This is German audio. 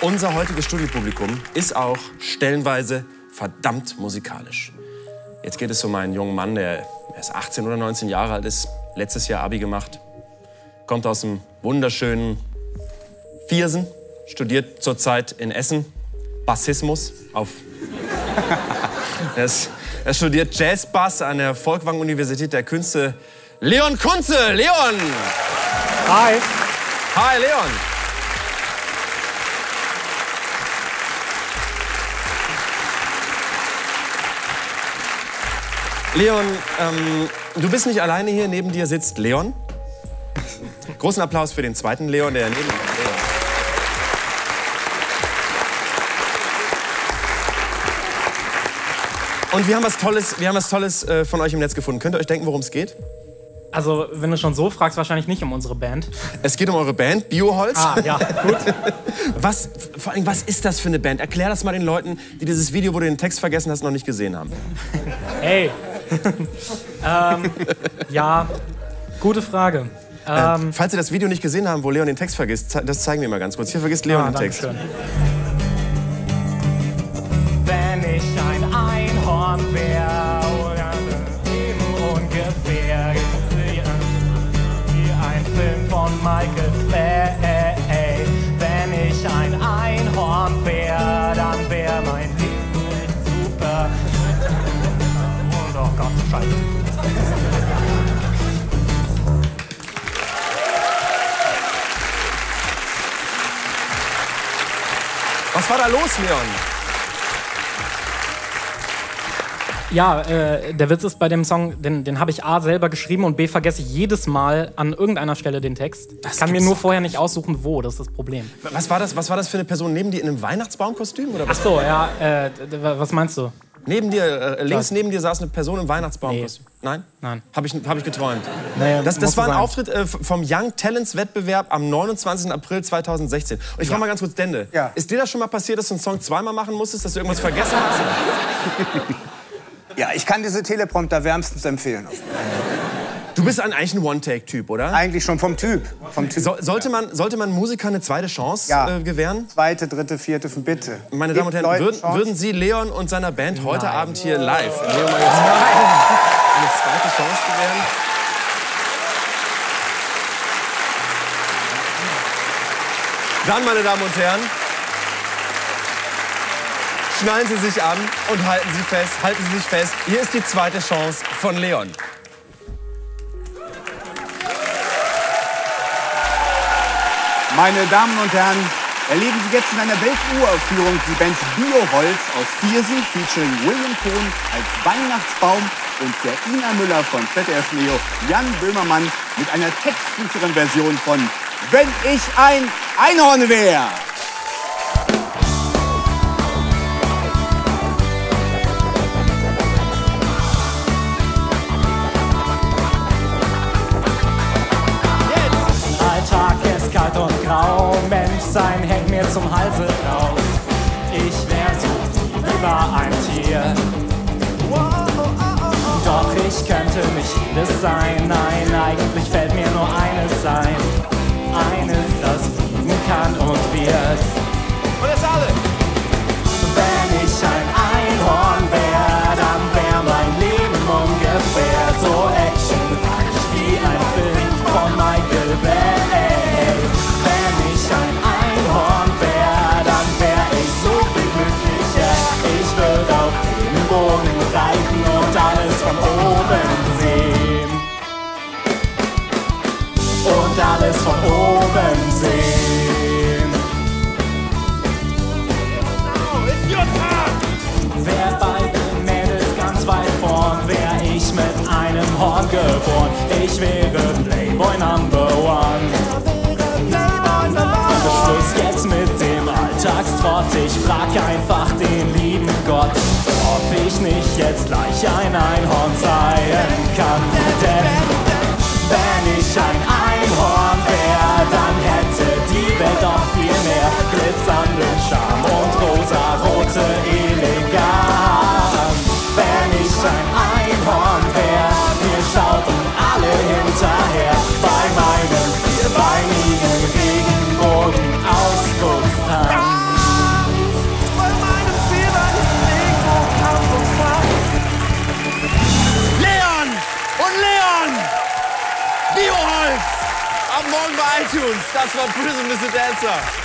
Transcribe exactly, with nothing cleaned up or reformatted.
Unser heutiges Studiopublikum ist auch stellenweise verdammt musikalisch. Jetzt geht es um einen jungen Mann, der erst achtzehn oder neunzehn Jahre alt ist, letztes Jahr Abi gemacht, kommt aus dem wunderschönen Viersen, studiert zurzeit in Essen Bassismus auf. er, ist, er studiert Jazzbass an der Folkwang-Universität der Künste. Leon Kunze! Leon! Hi! Hi, Leon! Leon, ähm, du bist nicht alleine hier, neben dir sitzt Leon. Großen Applaus für den zweiten Leon, der neben dir steht. Und wir haben was Tolles, wir haben was Tolles äh, von euch im Netz gefunden. Könnt ihr euch denken, worum es geht? Also, wenn du schon so fragst, wahrscheinlich nicht um unsere Band. Es geht um eure Band, Bioholz. Ah, ja, gut. Was, vor allem, was ist das für eine Band? Erklär das mal den Leuten, die dieses Video, wo du den Text vergessen hast, noch nicht gesehen haben. Hey. ähm, ja, gute Frage. Ähm, äh, falls ihr das Video nicht gesehen haben, wo Leon den Text vergisst, das zeigen wir mal ganz kurz. Hier vergisst Leon ah, den Text. Schön. Wenn ich ein Einhorn wäre, ungefähr wie ein Film von Michael Bay. Wenn ich ein Einhorn wäre, dann wäre mein Leben echt super. Und oh Gott, Scheiße. Was war da los, Leon? Ja, äh, der Witz ist bei dem Song, den, den habe ich A selber geschrieben und B vergesse ich jedes Mal an irgendeiner Stelle den Text. Ich kann mir nur vorher nicht aussuchen, wo, das ist das Problem. Was war das, was war das für eine Person neben dir in einem Weihnachtsbaumkostüm? Oder was? Ach so, ja, äh, was meinst du? Neben dir, äh, links neben dir saß eine Person im Weihnachtsbaumkostüm. Nee. Nein? Nein. Habe ich, hab ich geträumt. Nee, das das war ein sein. Auftritt äh, vom Young Talents Wettbewerb am neunundzwanzigsten April zweitausendsechzehn. Und ich frage Ja. mal ganz kurz, Dende, Ja. ist dir das schon mal passiert, dass du einen Song zweimal machen musstest, dass du irgendwas vergessen hast? Ja, ich kann diese Teleprompter wärmstens empfehlen. Du bist ein, eigentlich ein One-Take-Typ, oder? Eigentlich schon vom Typ. Vom typ. So, sollte, man, sollte man Musikern eine zweite Chance Ja. äh, gewähren? Zweite, dritte, vierte, bitte. Meine Damen und Gebt Herren, Leuten würden, Chance. würden Sie Leon und seiner Band heute Nein. Abend hier live in Leon Magazin eine zweite Chance gewähren? Dann, meine Damen und Herren, schnallen Sie sich an und halten Sie fest, halten Sie sich fest. Hier ist die zweite Chance von Leon. Meine Damen und Herren, erleben Sie jetzt in einer Welturaufführung die Band Bioholz aus Viersen, featuring William Cohn als Weihnachtsbaum und der Ina Müller von Z D F Neo, Jan Böhmermann mit einer textsicheren Version von Wenn ich ein Einhorn wär. Alltag ist kalt und grau, Menschsein hängt mir zum Halse raus. Ich wär so lieber ein Tier. Doch ich könnte nicht jedes sein, nein, eigentlich fällt mir nur eines ein. Eines, das fliegen kann und wird. Und jetzt alle! Wenn ich ein Einhorn wär, dann wär mein Leben ungefähr so actionreich wie ein Film von Michael Bay. Wenn ich ein Einhorn wär, dann wär ich so viel glücklicher. Ich würde auf den Boden reiten und alles von oben sehen. Und alles von oben sehen. Wär bei den Mädels ganz weit vorn, wär ich mit einem Horn geboren. Ich wäre Playboy Number One. Schluss jetzt mit dem Alltagstrott. Ich frag einfach den lieben Gott, ob ich nicht jetzt gleich ein Einhorn sein kann. Denn wenn ich ein Einhorn wär, dann hätte die Welt doch viel mehr glitzernden Charme und rosarote Eleganz. Wenn ich ein Einhorn wär, wir schauten alle hinterher bei meinem vierbeinigen Regenbogen-Ausdruckstanz. morgen bei iTunes. Das war Prism is a Dancer.